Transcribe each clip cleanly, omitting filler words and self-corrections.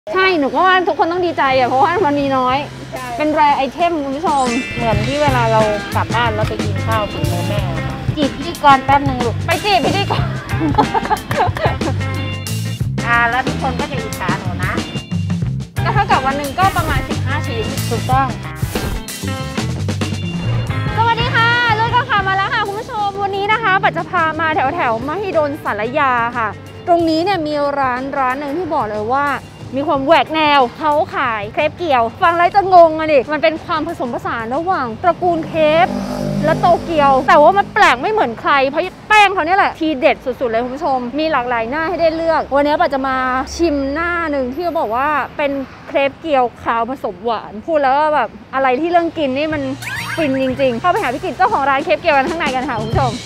ใช่หนูก็ว่าทุกคนต้องดีใจอ่ะเพราะว่ามันมีน้อยเป็นแรร์ไอเทมคุณผู้ชมเหมือนที่เวลาเรากลับบ้านแล้วไปกินข้าวกินแม่จีบพิธีกรแป๊บนึงลูกไปจีบพิธีกรแล้วทุกคนก็จะอิจฉาหนูนะก็เท่ากับวันหนึ่งก็ประมาณ15ชิ้นถูกต้องสวัสดีค่ะลุยก็ค่ะมาแล้วค่ะคุณผู้ชมวันนี้นะคะปัจจะพามาแถวมหิดลสารยาค่ะตรงนี้เนี่ยมีร้านหนึ่งที่บอกเลยว่ามีความแหวกแนวเขาขายเครปเกียวฟังแล้วจะงงอ่ะดิมันเป็นความผสมผสานระหว่างตระกูลเครปและโตเกียวแต่ว่ามันแปลกไม่เหมือนใครเพราะแป้งเขาเนี่ยแหละทีเด็ดสุดๆเลยคุณผู้ชมมีหลากหลายหน้าให้ได้เลือกวันนี้ปัจจะมาชิมหน้าหนึ่งที่เขาบอกว่าเป็นเครปเกียวขาวผสมหวานพูดแล้วว่าแบบอะไรที่เรื่องกินนี่มันฟินจริงๆเข้าไปหาพี่กิตเจ้าของร้านเครปเกียวกันข้างในกันค่ะคุณผู้ชม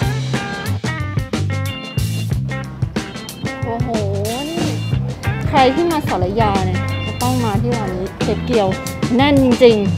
โอ้โหนี่ใครที่มาสารยาเนี่ยจะต้องมาที่ร้านนี้เครปเกียวแน่นจริงๆ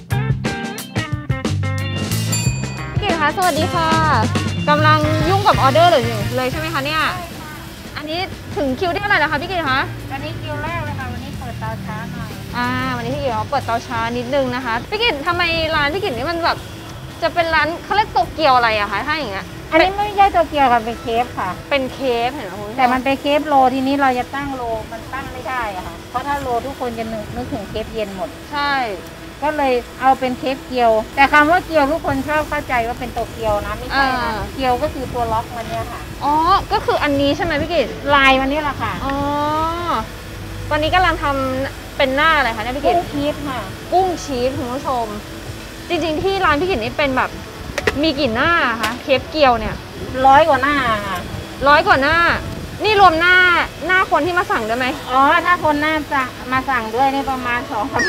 พี่กิตคะสวัสดีค่ะกำลังยุ่งกับออเดอร์เลยใช่ไหมคะเนี่ยอันนี้ถึงคิวที่เท่าไหร่แล้วคะพี่กิตคะวันนี้คิวแรกเลยค่ะวันนี้เปิดเตาช้าหน่อยวันนี้พี่กิตเขาเปิดเตาช้านิดนึงนะคะพี่กิตทำไมร้านพี่กิตนี่มันแบบจะเป็นร้านเขาเรียกโตเกียวอะไรอะคะถ้าอย่างเงี้ยอันนี้ไม่ใช่โตเกียวค่ะเป็นเคฟค่ะเป็นเคฟเห็นไหมคุณแต่มันเป็นเคฟโลทีนี้เราจะตั้งโลมันตั้งไม่ได้อะค่ะเพราะถ้าโลทุกคนจะนึกถึงเคฟเย็นหมดใช่ก็เลยเอาเป็นเคฟเกียวแต่คำว่าเกียวทุกคนชอบเข้าใจว่าเป็นโตเกียวนะไม่ใช่นะเกียวก็คือตัวล็อกมันเนี่ยค่ะอ๋อก็คืออันนี้ใช่ไหมพี่กิตลายมันนี่แหละค่ะอ๋อตอนนี้กำลังทำเป็นหน้าอะไรคะเนี่ยพี่กิตกุ้งชีสค่ะกุ้งชีสคุณผู้ชมจริงๆที่ร้านพี่กิตนี่เป็นแบบมีกี่หน้าคะเคฟเกียวเนี่ย 100 กว่าหน้าค่ะ 100 กว่าหน้านี่รวมหน้าคนที่มาสั่งได้ไหมอ๋อถ้าคนหน้าจะมาสั่งด้วยนี่ประมาณ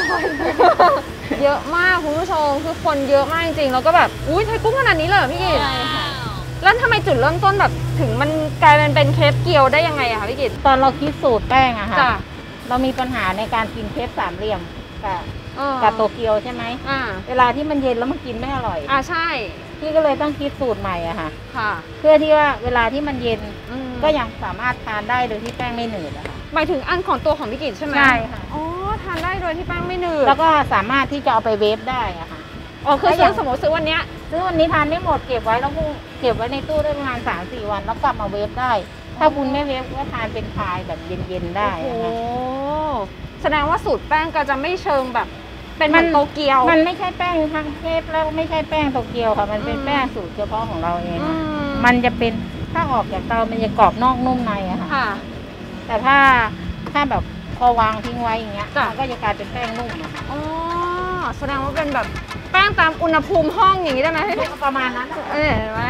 200-300 เยอะมากคุณผู้ชมคือคนเยอะมากจริงๆแล้วก็แบบอุ้ยใช้กุ้งขนาดนี้เลยพี่กิตใช่ค่ะแล้วทำไมจุดเริ่มต้นแบบถึงมันกลายเป็นเคฟเกียวได้ยังไงอะคะพี่กิตตอนเราคิดสูตรแป้งอะค่ะเรามีปัญหาในการกินเคฟสามเหลี่ยมกับโตเกียวใช่ไหมเวลาที่มันเย็นแล้วมันกินไม่อร่อยใช่พี่ก็เลยต้องคิดสูตรใหม่อะค่ะค่ะเพื่อที่ว่าเวลาที่มันเย็นก็ยังสามารถทานได้โดยที่แป้งไม่หนืดอะค่ะหมายถึงอันของตัวของพี่กิตใช่ไหมใช่ค่ะอ๋อทานได้โดยที่แป้งไม่หนืดแล้วก็สามารถที่จะเอาไปเวฟได้อะค่ะคือสมมติซื้อวันนี้ทานได้หมดเก็บไว้แล้วเก็บไว้ในตู้ได้ประมาณ 3-4 วันแล้วกลับมาเวฟได้ถ้าคุณไม่เวฟก็ทานเป็นพายแบบเย็นๆได้โอ้แสดงว่าสูตรแป้งก็จะไม่เชิงแบบเป็นมันโตเกียวมันไม่ใช่แป้งทั้งเคฟแล้วไม่ใช่แป้งโตเกียวค่ะมันเป็นแป้งสูตรเฉพาะของเราเองมันจะเป็นถ้าออกจากเตามันจะกรอบนอกนุ่มในอะค่ะแต่ถ้าแบบพอวางทิ้งไว้อย่างเงี้ยมันก็จะกลายเป็นแป้งนุ่มอะอ๋อแสดงว่าเป็นแบบแป้งตามอุณหภูมิห้องอย่างนี้ได้ไหมประมาณนั้นเห็นไหม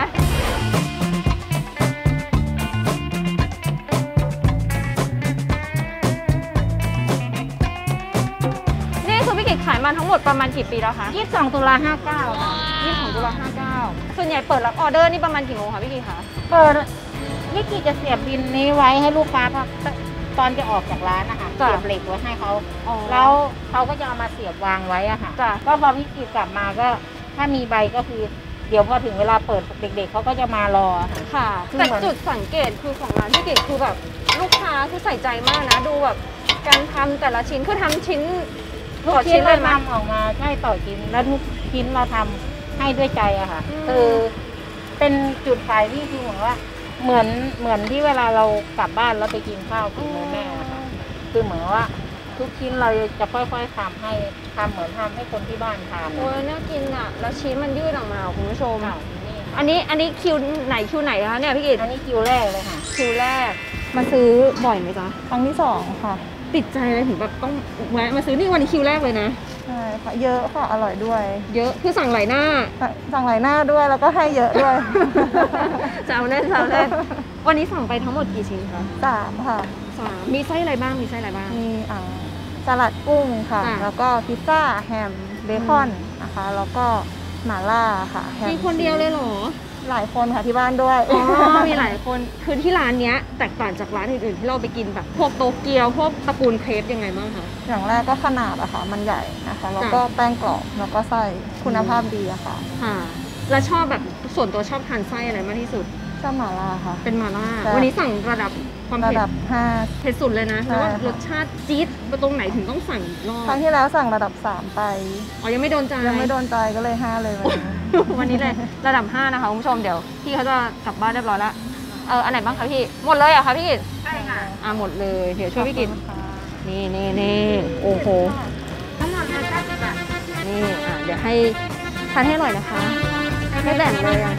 พี่กิตขายมาทั้งหมดประมาณกี่ปีแล้วคะ 22 ตุลา 59ค่ะ 22 ตุลา 59ส่วนใหญ่เปิดรับออเดอร์นี่ประมาณกี่โมงคะพี่กิตคะเปิดพี่กิตจะเสียบบินนี้ไว้ให้ลูกค้าตอนจะออกจากร้านนะคะเสียบเหล็กไว้ให้เขาแล้วเขาก็จะเอามาเสียบวางไว้อะค่ะก็พอพี่กิตกลับมาก็ถ้ามีใบก็คือเดี๋ยวพอถึงเวลาเปิดเด็กๆเขาก็จะมารอค่ะแต่จุดสังเกตคือของร้านพี่กิตคือแบบลูกค้าคือใส่ใจมากนะดูแบบการทำแต่ละชิ้นคือทำชิ้นทุกชิ้นเราทำออกมาใช่ต่อชิ้นแล้วทุกชิ้นเราทำให้ด้วยใจอะค่ะคือเป็นจุดขายที่คือเหมือนว่าเหมือนที่เวลาเรากลับบ้านแล้วไปกินข้าวกินแม่ค่ะคือเหมือนว่าทุกชิ้นเราจะค่อยๆทำเหมือนทำให้คนที่บ้านทานโอ้ยน่ากินอะแล้วชิ้นมันยืดออกมาคุณผู้ชมอันนี้คิวไหนคะเนี่ยพี่กิตอันนี้คิวแรกเลยค่ะคิวแรกมาซื้อบ่อยไหมจ๊ะครั้งที่2ค่ะติดใจเลยถึงแบบต้องแวะมาซื้อนี่วันนี้คิวแรกเลยนะใช่ค่ะเยอะค่ะอร่อยด้วยเยอะคือสั่งหลายหน้าด้วยแล้วก็ให้เยอะด้วยจะเอาเล่นวันนี้สั่งไปทั้งหมดกี่ชิ้นคะ 3ค่ะ 3มีไส้อะไรบ้างมีสลัดกุ้งค่ะแล้วก็พิซซ่าแฮมเบคอนนะคะแล้วก็หม่าล่าค่ะมีคนเดียวเลยเหรอหลายคนค่ะที่บ้านด้วยมีหลายคนคือที่ร้านนี้แตกต่างจากร้านอื่นๆที่เราไปกินแบบพวกโตเกียวพวกตระกูลเครปยังไงบ้างคะอย่างแรกก็ขนาดอะค่ะมันใหญ่นะคะแล้วก็แป้งกรอบแล้วก็ไส้คุณภาพดีอะค่ะแล้วชอบแบบส่วนตัวชอบทานไส้อะไรมากที่สุดไส้อบหม่าล่าค่ะเป็นหม่าล่าใช่วันนี้สั่งระดับความระเผ็ดดับเผ็ดสุดเลยนะใช่แล้วว่ารค่ะสชาติจี๊ดไปตรงไหนถึงต้องสั่งอีกรอบ 5 ครั้งที่แล้วสั่งระดับ 3 ไปอ๋อยังไม่โดนใจยังไม่โดนใจก็เลย 5 เลยวันนี้วันนี้เลยระดับ 5 นะคะคุณผู้ชมเดี๋ยวพี่เขาจะกลับบ้านเรียบร้อยแล้วอันไหนบ้างคะพี่หมดเลยเหรอคะพี่กิตใช่ค่ะหมดเลยเดี๋ยวช่วยพี่กิตขอบคุณค่ะนี่โอ้โหทั้งหมดเลย90 บาทนี่เดี๋ยวให้ทานให้อร่อยนะคะ ไม่แบ่งเลยอ่ะ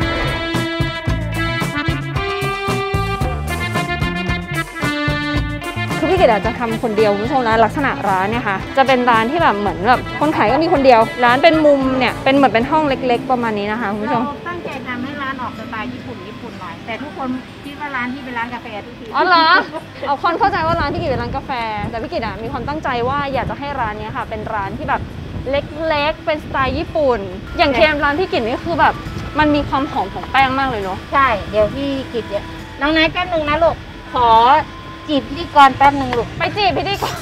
คือพี่เกดอาจจะทำคนเดียวคุณผู้ชมนะลักษณะร้านเนี่ยค่ะจะเป็นร้านที่แบบเหมือนแบบคนขายก็มีคนเดียว ร้านเป็นมุมเนี่ยเป็นเหมือนเป็นห้องเล็ก ๆ ประมาณนี้นะคะคุณผู้ชเรามตั้งใจทำให้ร้านออกสไตล์ญี่ปุ่นหน่อย แต่ทุกคนคิดว่าร้านที่เป็นร้านกาแฟทุกทีอ๋อเหรอ เอาคนเข้าใจว่าร้านพี่กิตเป็นร้านกาแฟ แต่พี่กิตมีความตั้งใจว่าอยากจะให้ร้านเนี้ยค่ะ เป็นร้านที่แบบเล็กๆเป็นสไตล์ญี่ปุ่น อย่างเทียมร้านพี่กิตนี่คือแบบมันมีความหอมของแป้งมากเลยเนาะใช่ เดี๋ยวพี่กิจเนี่ยน้องนายแป๊บนึงนะลูก ขอจีบพิธีกรแป๊บนึงลูกไปจีบพี่ดิก่อน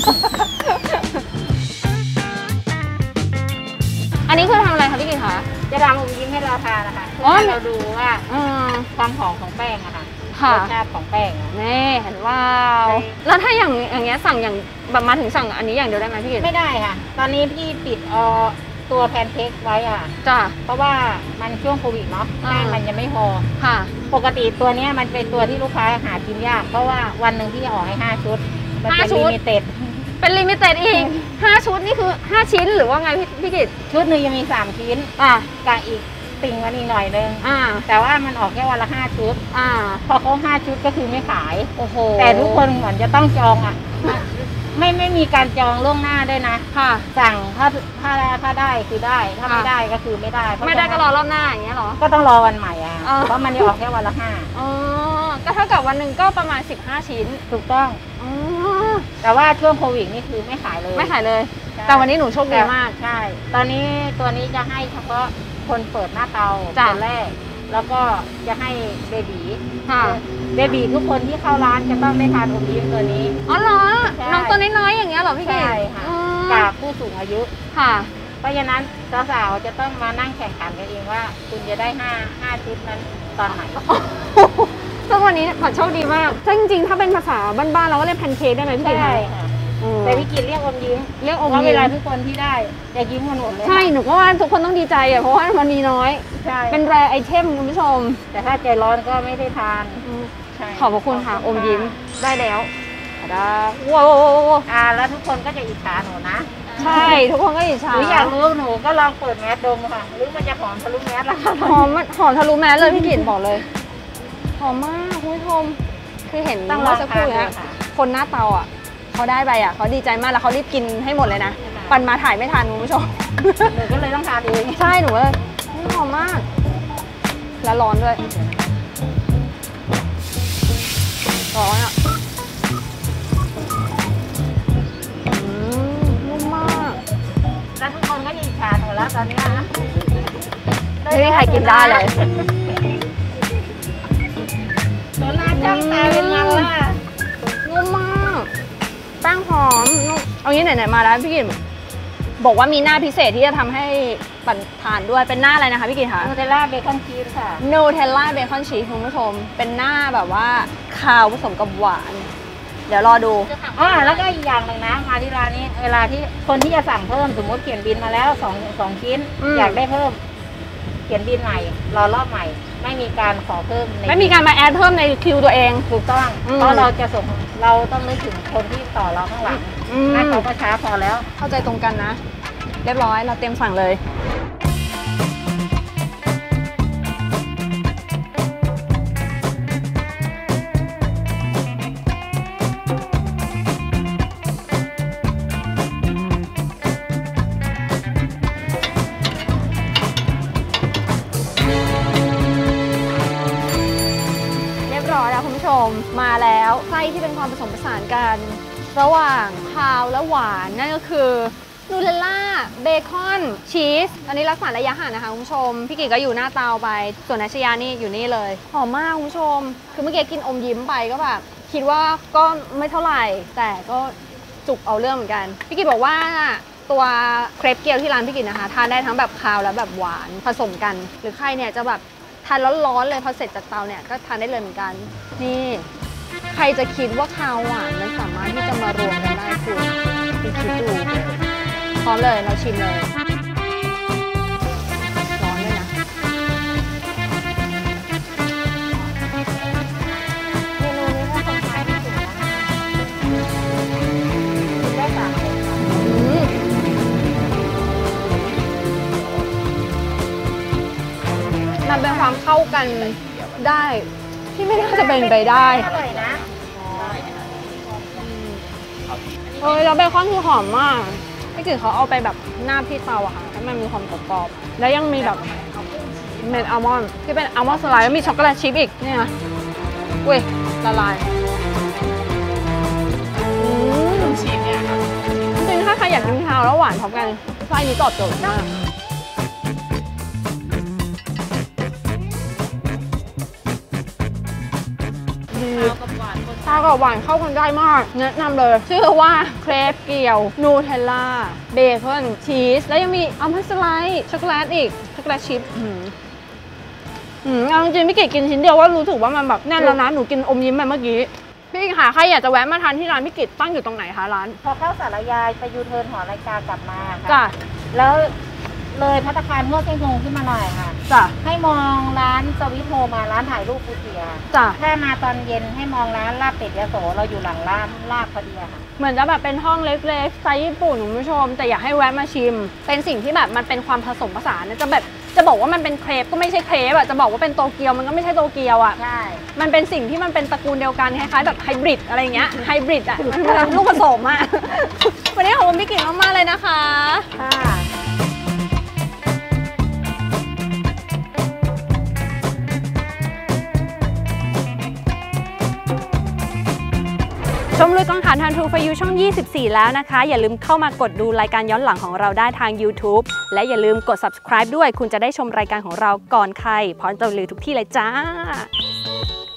อันนี้คือทำอะไรคะพี่กิตคะจะทำอมยิ้มให้เราทานนะคะเพื่อ๋ออให้เราดูว่าอืมความหอมของแป้งอะค่ะค่ะรสชาติของแป้งอะนี่เห็นว่าแล้วถ้าอย่างเงี้ยสั่งอย่างแบบมาถึงสั่งอันนี้อย่างเดียวได้ไหมพี่กิตไม่ได้ค่ะ ตอนนี้พี่ปิดตัวแพนเค้กไว้อะค่ะจ้ะเพราะว่ามันช่วงโควิดเนาะอ่าแป้งมันยังไม่พอค่ะปกติตัวเนี้ยมันเป็นตัวที่ลูกค้าหากินยาก เพราะว่าวันหนึ่งพี่ออกให้5 ชุด มันเป็น 5 ชุลิดมิเต็ดเป็นลิมิเต็ดอีก5 ชุดนี่คือ5 ชิ้นหรือว่าไงพี่กิตชุดหนึ่งยังมี3 ชิ้นอ่ะกับอีกติ่งวันอีกหน่อยนึงอ่าแต่ว่ามันออกแค่วันละ5 ชุด พอเขา5 ชุดก็คือไม่ขายโอ้โหแต่ทุกคนเหมือนจะต้องจองอ่ะ ไม่มีการจองล่วงหน้าด้วยนะค่ะสั่งถ้าได้คือได้ ถ้าไม่ได้ก็คือไม่ได้เพราะไม่ได้ฉะก็นั้นรอรอบหน้าอย่างเงี้ยเหรอก็ต้องรอวันใหม่อ่ะอ๋อเพราะมันจะออกแค่วันละอ๋อ ก็เท่ากับวันหนึ่งก็ประมาณ15 ชิ้น 5ถูกต้องอ๋อแต่ว่าช่วงโควิดนี่คือไม่ขายเลยไม่ขายเลยใช่แต่วันนี้หนูโชคดีมากใช่ ตอนนี้ตัวนี้จะให้เฉพาะคนเปิดหน้าเตาจ้ะคนแรก แล้วก็จะให้เบบีค่ะเบบีทุกคนที่เข้าร้านจะต้องได้ทานอมยิ้มตัวนี้อ๋อเหรอใช่น้องตัวน้อยๆอย่างเงี้ยเหรอพี่เก๋ใช่ค่ะอ๋อกับผู้สูงอายุค่ะเพราะฉะนั้นสาวๆจะต้องมานั่งแข่งขันกันเองว่า คุณจะได้5 ชุดนั้นตอนไหนซึ่งวันนี้ขอโชคดีมากถ้าจริงๆ ถ้าเป็นภาษาบ้านๆเราก็เรียกแพนเค้กได้ไหมพี่เก๋ใช่ค่ะอืมแต่วิกิตเรียกอมยิ้มเรียกอมเพราะยิ้เวลาม ทุกคนที่ได้จะยิ้มกันหมดเลยใช่ หนูก็ว่าทุกคนต้องดีใจอ่ะ เพราะว่ามันมีน้อยใช่เป็นแรไอเทมคุณผู้ชมแต่ถ้าใจร้อนก็ไม่ได้ทาน ใช่ขอบพระคุณค่ะ อมยิ้ม ได้แล้วได้ว้าวแล้วทุกคนก็จะอิจฉาหนูนะใช่ ทุกคนก็อิจฉาหรืออยากรู้หนูก็ลองเปิดแมสดมค่ะ หรือมันจะหอมทะลุแมสละค่ะหอมทะลุแมสเลยพี่กลิ่นบอกเลย หอมมากคุณผู้ชม คือเห็นต้องลเมื่ออง สักคทารู่นเลเนี้ยยค่ะคนหน้าเตาอ่ะเขาได้ไปอ่ะเขาดีใจมากแล้วเขารีบกินให้หมดเลยนะ ปันมาถ่ายไม่ทันคุณผู้ชมหนูก็เลยต้องทานเองใช่หนูเลยหอมมาก แล้วร้อนด้วย ร้อนอ่ะนุ่มมากแล้วทุกคนก็อิจฉาหนูแล้วตอนนี้นะไม่มีใครกินได้เลยหนูหน้าจ้องตาเป็นมันล่ะนุ่มมากแป้งหอมนุ่มเอางี้ไหนๆมาแล้วพี่กินบอกว่ามีหน้าพิเศษที่จะทำให้ปั่นทานด้วยเป็นหน้าอะไรนะคะพี่กินคะนูเทลล่าเบคอนชีสค่ะนูเทลล่าเบคอนชีสคุณผู้ชม เป็นหน้าแบบว่าคาวผสมกับหวาน เดี๋ยวรอดูแล้วก็อีกอย่างหนึ่งนะ มาที่ร้านนี้เวลาที่คนที่จะสั่งเพิ่มสมมติเขียนบินมาแล้ว2 ชิ้น อยากได้เพิ่ม เขียนบินใหม่รอรอบใหม่ ไม่มีการขอเพิ่มในไม่มีการมาแอดเพิ่มในคิวตัวเองถูกต้อง เพราะเราจะส่งเราต้องนึกถึงคนที่ต่อเราข้างหลังนั่นเขาก็ช้าพอแล้วเข้าใจตรงกันนะ เรียบร้อยเราเตรียมสั่งเลย เรียบร้อยแล้วคุณผู้ชมมาแล้วไส้ที่เป็นความผสมผสานกัน ระหว่างคาวและหวานนั่นก็คือนูเทลล่าเบคอนชีสอันนี้รักษาระยะห่างนะคะคุณผู้ชมพี่กิจก็อยู่หน้าเตาไปส่วนนัชยานี่อยู่นี่เลยหอมมากคุณผู้ชมคือเมื่อกี้กินอมยิ้มไปก็แบบคิดว่าก็ไม่เท่าไหร่แต่ก็จุกเอาเรื่องเหมือนกันพี่กิจบอกว่าตัวเครปเกี๊ยวที่ร้านพี่กิจนะคะทานได้ทั้งแบบคาวและแบบหวานผสมกัน หรือใครเนี่ยจะแบบทานร้อนๆเลยพอเสร็จจากเตาเนี่ยก็ทานได้เลยเหมือนกันนี่ใครจะคิดว่าข้าวหวานมันสามารถที่จะมารวมกันได้คุณคิดดูพร้อมเลยเราชิมเลยร้อนด้วยนะเมนูนี้ถ้าคนไทยไม่ถึงนะกินได้3 คนค่ะมันเป็นความเข้ากันได้ที่ไม่น่าจะเป็นไปได้อร่อยนะแล้วเบคอนคือหอมมากพี่กิ่งเขาเอาไปแบบหน้าที่เตาอะค่ะให้มันมีความกรอบๆแล้วยังมีแบบเม็ดอัลมอนด์ที่เป็นอัลมอนด์สไลด์แล้วมีช็อกโกแลตชิพอีกเนี่ยนะอุ้ยละลายชิมเนี่ยจริงๆถ้าใครอยากกินข้าวแล้วหวานพร้อมกันไส้นี้ตอบโจทย์มากข้าวกับหวานเข้ากันได้มากแนะนำเลยชื่อว่าเครปเกี๊ยวนูเทลล่าเบคอนชีสแล้วยังมีอัลมอนด์สไลด์ช็อกโกแลตอีกช็อกโกแลตชิพเอาจริงๆพี่เกดกินชิ้นเดียวว่ารู้สึกว่ามันแบบแน่นแล้วนะหนูกินอมยิ้มไปเมื่อกี้พี่หาใครอยากจะแวะมาทานที่ร้านพี่เกดตั้งอยู่ตรงไหนคะร้านพอเข้าสารยาไปยูเทิร์นหอนาฬิกากลับมาค่ะจ้ะแล้วเลยภัตตาคารหัวเส้นคงขึ้นมาหน่อยค่ะจ้ะให้มองร้านสวิตโฮมาร้านถ่ายรูปฟูเจียจ้ะถ้ามาตอนเย็นให้มองร้านลาบเป็ดยโสเราอยู่หลังร้านลาบพอดีค่ะเหมือนจะแบบเป็นห้องเล็กๆสไตล์ญี่ปุ่นคุณผู้ชมแต่อยากให้แวะมาชิมเป็นสิ่งที่แบบมันเป็นความผสมผสานนะจะบอกว่ามันเป็นเครปก็ไม่ใช่เครปอะจะบอกว่าเป็นโตเกียวมันก็ไม่ใช่โตเกียวอะใช่มันเป็นสิ่งที่มันเป็นตระกูลเดียวกันคล้ายๆแบบไฮบริดอะไรเงี้ยไฮบริดอ่ะมันเป็นลูกผสมอ่ะ วันนี้ขอบคุณพี่กิ่งมากๆเลยนะคะค่ะชมลุยกองถ่านทันทูฟยูช่อง 24 แล้วนะคะอย่าลืมเข้ามากดดูรายการย้อนหลังของเราได้ทาง YouTube และอย่าลืมกด subscribe ด้วยคุณจะได้ชมรายการของเราก่อนใครพร้อมจะลุยทุกที่เลยจ้า